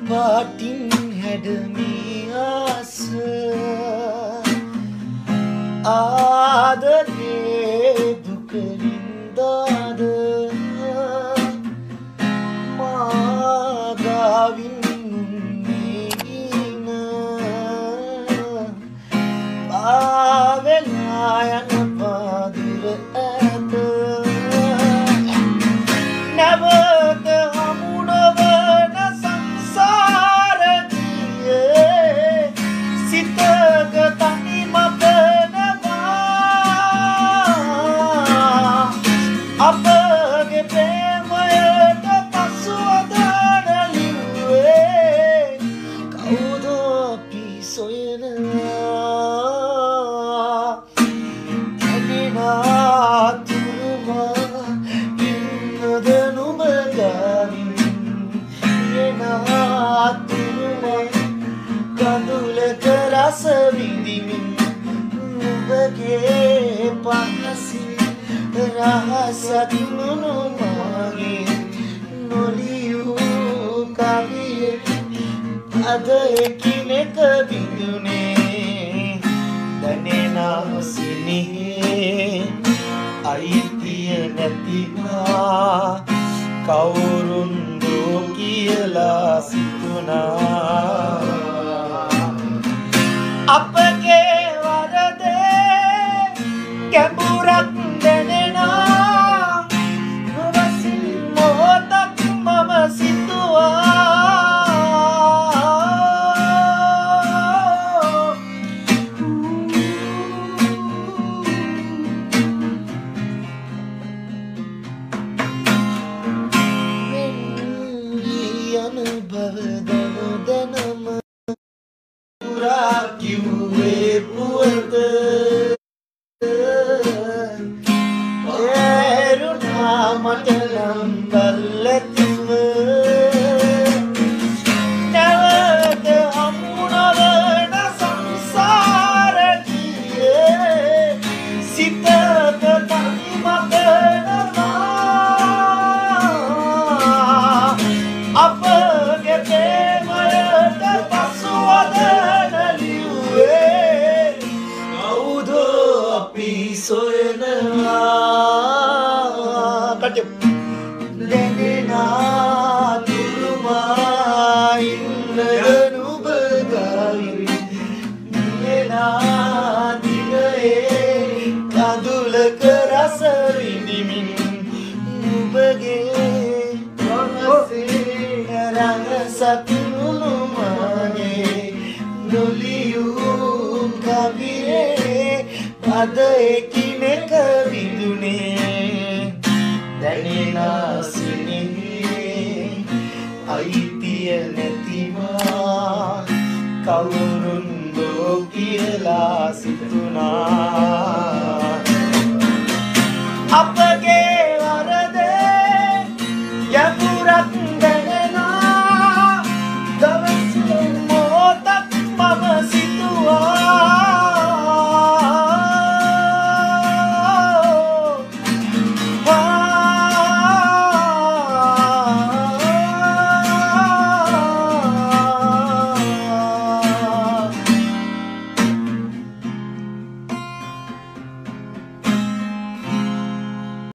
පාටින් හැඩමී ආස ආදරේ දුකරින්දාද මාගාවින් මුන්නේන පාවෙලා යන පාදුර ඇත නැවත හමුණවන සංසාරදියේ සිතක තනි මතනවා අපගේ ප්‍රේමයට පසුවදන ලිව්වේ කවුද අපි සොයනවා තනිනා තුරුමා ඉන්නද නුඹ ගාවින් එනා තුරුමා කඳුලක රස විඳිමින් නුඹගේ පහසින් රහසක් නුනුමාගේ නොලියූ කවියේ අද එකිනෙක බිඳුනේ දැනෙනා සිනහේ අයිතිය නැතිවා කවුරුන්දෝ කියලා සිතුනා අපගේ වරදේ කැඹුරක් දැනෙනා නොවසින් මොහොතක් මම සිතුවා අනුභව දනදනම පුරා කිව්වේ පුවත ඒරුණා මට නම් බල්ලතිව නැවත හමුණවන සංසාරදියේ සිතක තනි මතනවා අපගේ ප්‍රේමයට පසුවදන ලිව්වේ කවුද අපි සොයනවා දැනෙනා තුරුමා ඉන්නද නුඹ ගාවින් නියනා දිගයේ කඳුලක රස විඳිමින් නුඹගේ රංගසක් නුනුමාගේ නොලියූ කවියේ අද එකිනෙක විඳුනේ දැනෙනා සිනහේ අයිතිය නැතිවා කවුරුන්දෝ කියලා සිතුනා